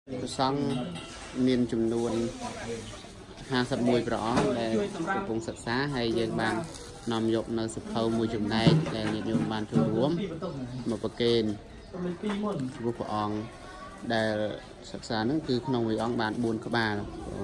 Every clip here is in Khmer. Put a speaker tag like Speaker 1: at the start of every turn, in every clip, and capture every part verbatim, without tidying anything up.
Speaker 1: សង្ឃមានចំនួនห้าสิบមួយព្រះអង្គដែលកំពុងសិក្សាហើយយើងបាននាំយកនៅសភៅមួយចំណែកដែលញាតិញោមបានចូលរួមមកប្រគេនចំពោះព្រះអង្គដែលសិក្សាហ្នឹងគឺក្នុងមួយអង្គបានបួនក្បាល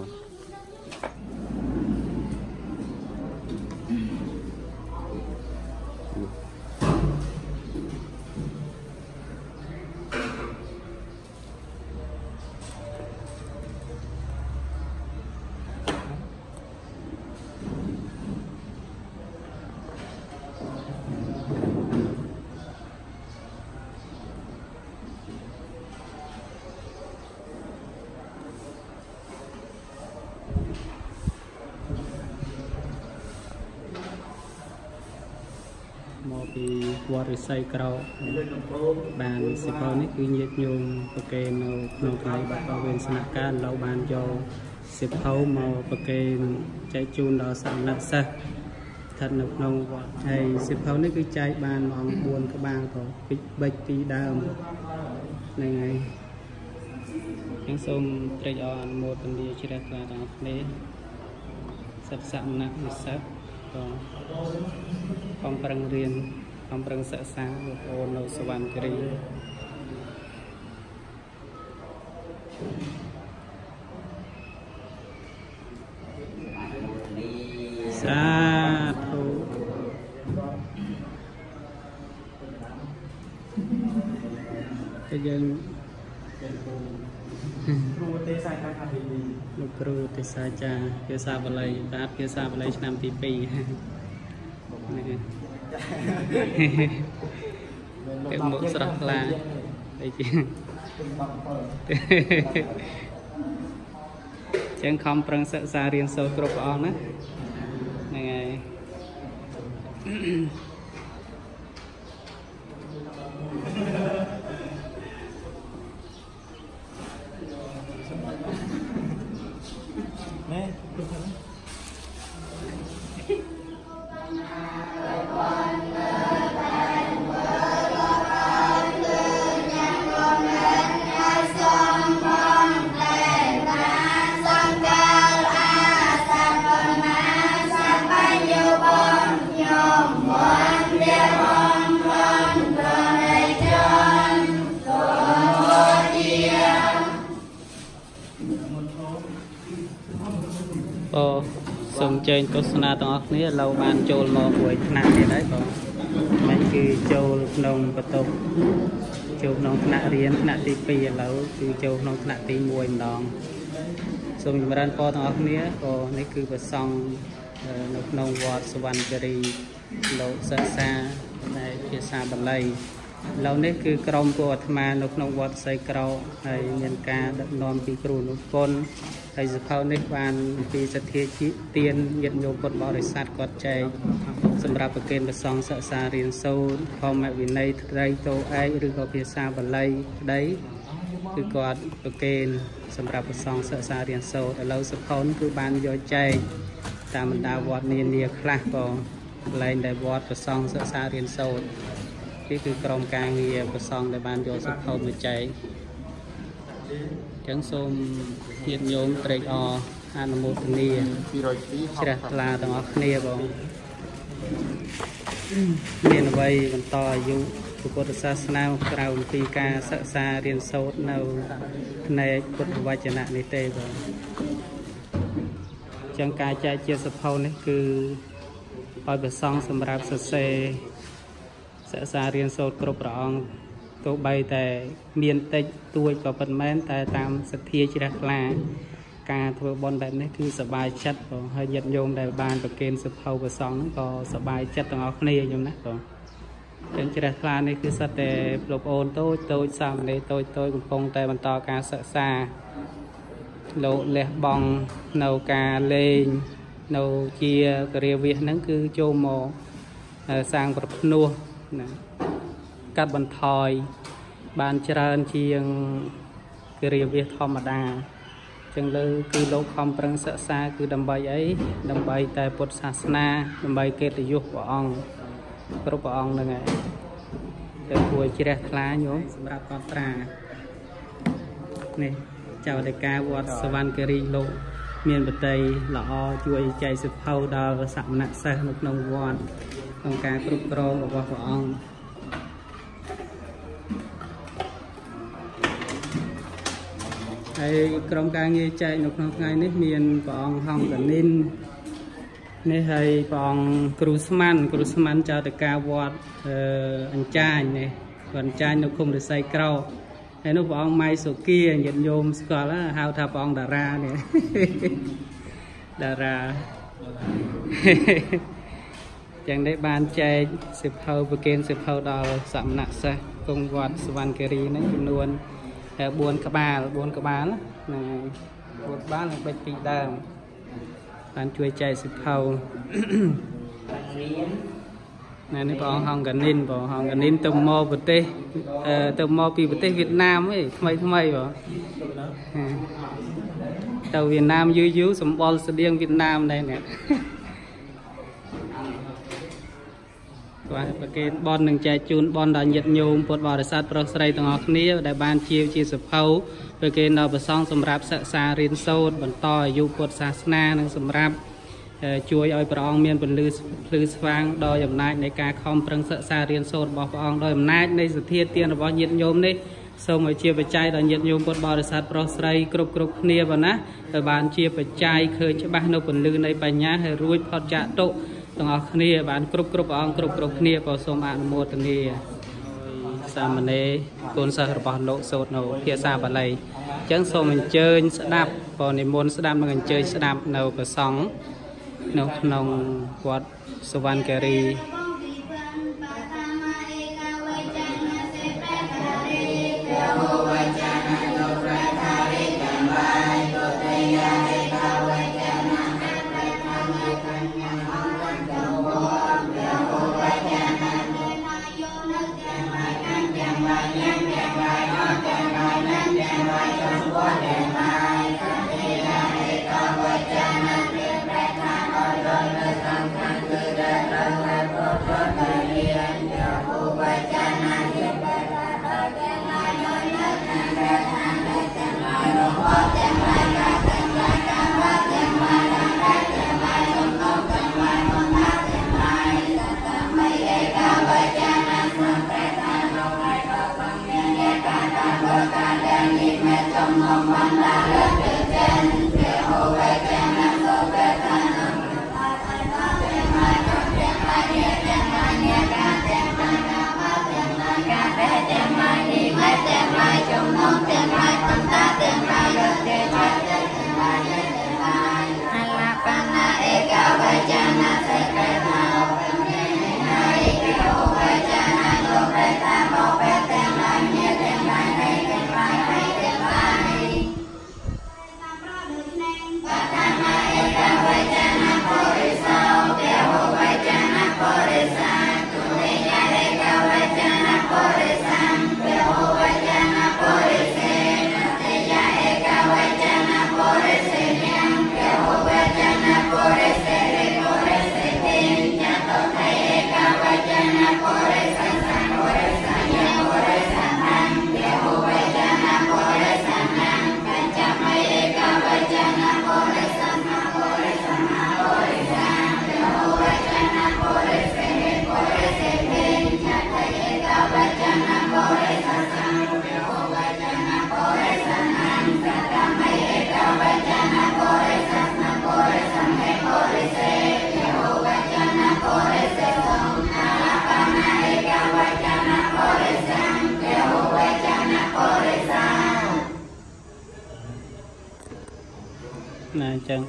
Speaker 1: មកពីវត្តរិស័យក្រោបានសិភៅនេះគឺញាតិញោមប្រគេននៅក្នុងថ្ងៃបាត់បង់វេនស្នាក់ការលោកបានយកសិភៅមកប្រគេនចែកជូនដល់សាមណសិស្សស្ថិតនៅក្នុងវត្តហើយសិភៅនេះគឺចែកបានអង្គបួនក្បាលក៏ពីបិចពីដើមហ្នឹងហើយខ្ញុំសូមត្រេកអរអនុមោទនាជ្រះថ្លាដល់គ្នាសិស្សសាមណនិស្សិតក៏ខំប្រឹងរៀនខំប្រឹងសិក្សាលោកអូននៅសវណ្ណគិរីសាធុតែយើងគ្រូទេសាខាខាទីពីរលោកគ្រូទេសាចាភាសាបាលីតាភាសាបាលីឆ្នាំទីពីរគេមកស្រស់ថ្លាអីជាចឹងខំប្រឹងសិក្សារៀនសូត្រគ្រប់ព្រះអង្គណាហ្នឹងហើយសូមអញ្ជើញទស្សនាទាំងអស់គ្នាเราបានចូលមកមួយថ្នាក់នេះដែរបងមិនគឺចូលក្នុងបន្ទប់ចូលក្នុងថ្នាក់រៀនថ្នាក់ទីពីរឥឡូវគឺចូលក្នុងថ្នាក់ទីមួយម្ដងសូមចម្រើនពរទាំងអស់គ្នាក៏នេះគឺប្រសង់នៅក្នុងវត្តសវណ្ណគិរីលោកសិក្សាในភាសាបាលីឥឡូវនេះគឺក្រុមគូអាត្មានៅក្នុងវត្តសីក្រោហើយមានការដឹកនាំពីគ្រូនុគុណហើយសភៅនេះបានពីសទ្ធាជីទានញាតិញោមពុទ្ធបរិស័ទគាត់ចែកសម្រាប់ប្រគេនព្រះសង្ឃសិក្សារៀនសូត្រធម្មវិន័យត្រីតោឯកឬក៏ភាសាបាលីក្តីគឺគាត់ប្រគេនសម្រាប់ព្រះសង្ឃសិក្សារៀនសូត្រឥឡូវសភៅគឺបានយកចែកតាមបណ្ដាវត្តនានាខ្លះក៏កន្លែងដែលវត្តព្រះសង្ឃសិក្សារៀនសូត្រនេះគឺក្រុមការងារព្រះសង្ឃដែលបានយកសភៅមកចែកចឹងសូមញាតិញោមត្រេកអរអនុមោទនាជ្រះថ្លាទាំងអស់គ្នាបងមានអ្វីបន្តអាយុពុទ្ធសាសនាក្រៅពីការសិក្សារៀនសូត្រនៅផ្នែកពុទ្ធវចនៈនេះទេបងចឹងការចែកជាសភៅនេះគឺឲ្យព្រះសង្ឃសម្រាប់សរសេរសិក្សារៀនសូត្រគ្រប់ព្រះអង្គទោះបីតែមានតិចតួចក៏ប៉ុន្មានតែតាមសទ្ធាជ្រះថ្លាការធ្វើបុណ្យបែបនេះគឺសប្បាយចិត្តបងហើយញាតិញោមដែលបានប្រគេនសភៅព្រះសង្ឃហ្នឹងក៏សប្បាយចិត្តទាំងអស់គ្នាខ្ញុំណាបងចឹងជ្រះថ្លានេះគឺសិតតែលោកអូនតូចតូចសាមណេរតូចតូចកំពុងតែបន្តការសិក្សាលោកលះបង់នៅការលេងនៅជាគរាវាសហ្នឹងគឺចូលមកសាងប្រភ្នោះណាកាត់បន្ថយបានច្រើនជាងគរាវាសធម្មតាចឹងលើគឺលោកខំប្រឹងសិក្សាគឺដើម្បីអីដើម្បីតែពុទ្ធសាសនាដើម្បីកិត្តិយសព្រះអង្គគ្រប់ព្រះអង្គហ្នឹងហើយតែគួរជ្រះថ្លាញោមសម្រាប់កត់ត្រានេះចៅតេកាវត្តសវណ្ណគិរីលោកមានបតីល្អជួយចែកសិភៅដល់សមណសិស្សនៅក្នុងវត្តក្នុងការគ្រប់គ្រងរបស់ព្រះអង្គហើយក្រុមការងារចែកនៅក្នុងថ្ងៃនេះមានព្រះអង្គហង្កនិននេះហើយព្រះអង្គគ្រូស្មានគ្រូស្មានចៅតេកាវត្តអញ្ចាញនេះគាត់អញ្ចាញនៅឃុំរិស័យក្រោហើយនោះព្រះអង្គម៉ៃសុគាញាតិញោមស្គាល់ហៅថាព្រះអង្គតារានេះតារាយ៉ាងនេះបានចែកសិភៅប្រគេនសិភៅដល់សមណសិស្សគង់វត្តសវណ្ណគិរីនេះចំនួនបួនក្បាលបួនក្បាលណាបួនក្បាលនិងបិទពីដើមបានជួយចែកសិភៅណានេះព្រះអង្គហង្កនិនព្រះអង្គហង្កនិនទៅមកប្រទេសទៅមកពីប្រទេសវៀតណាមឯងថ្មីថ្មីបងទៅវៀតណាមយូរយូរសម្បល់ស្តៀងវៀតណាមដែរនេះបាទប្រគេនបននឹងចែកជូនបនដល់ញាតិញោមពុទ្ធបរិស័ទប្រុសស្រីទាំងអស់គ្នាដែលបានជាជាសភៅប្រគេនដល់ព្រះសង្ឃសម្រាប់សិក្សារៀនសូត្របន្តអាយុពុទ្ធសាសនានិងសម្រាប់ជួយឲ្យព្រះអង្គមានពលឺភ្លឺស្វាងដោយអំណាចនៃការខំប្រឹងសិក្សារៀនសូត្ររបស់ព្រះអង្គដោយអំណាចនៃសទ្ធាទានរបស់ញាតិញោមនេះសូមឲ្យជាបច្ច័យដល់ញាតិញោមពុទ្ធបរិស័ទប្រុសស្រីគ្រប់គ្រប់គ្នាប៉ុណ្ណាឲ្យបានជាបច្ច័យឃើញច្បាស់នៅពលឺនៃបញ្ញាហើយរួចផុតចាកទុក្ខទាំងអស់គ្នាបានគ្រប់គ្រប់ព្រះអង្គគ្រប់គ្រប់គ្នាក៏សូមអនុមោទនាសាមណេរគុណសិស្សរបស់លោកសូត្រនៅភាសាបាលីអញ្ចឹងសូមអញ្ជើញស្ដាប់ក៏និមន្តស្ដាប់និងអញ្ជើញស្ដាប់នៅព្រះសង្ឃនៅក្នុងវត្តសវណ្ណគិរីណាអញ្ចឹង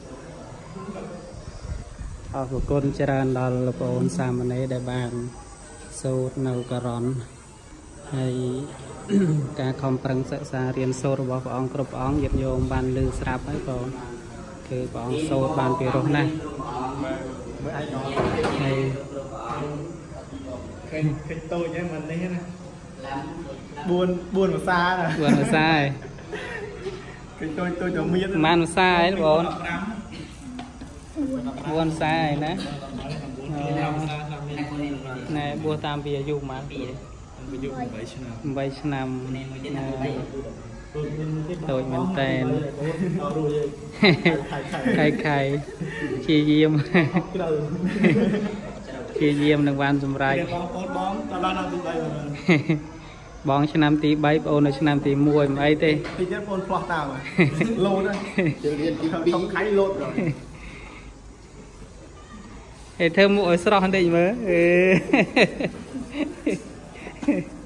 Speaker 1: អរគុណច្រើនដល់លោកប្អូនសាមណេរដែលបានសូត្រនៅករ៉ុនហើយការខំប្រឹងសិក្សារៀនសូត្ររបស់ព្រះអង្គគ្រប់ព្រះអង្គញាតិញោមបានឮស្រាប់ហើយបងគឺព្រះអង្គសូត្របានពីរោះណាស់ហើយឃើញឃើញតូចហ្នឹងមិននេះណាបួនបួនភាសាណាបួនភាសាឯងឃើញតូចតូចទៅមានប៉ុន្មានភាសាឯងបងបួនភាសាឯណាណែបួសតាមពីអាយុប៉ុន្មានពីអាយុeightឆ្នាំeightឆ្នាំ tôi mình tên khai khai chia diêm chia diêm đừng van dùm rai bóng cho năm tí bay ôn cho năm tí mua mà ấy tê
Speaker 2: thì chất phone plot nào mà lô đấy không khai lốt rồi
Speaker 1: thơm mũi sọ hơn đây mới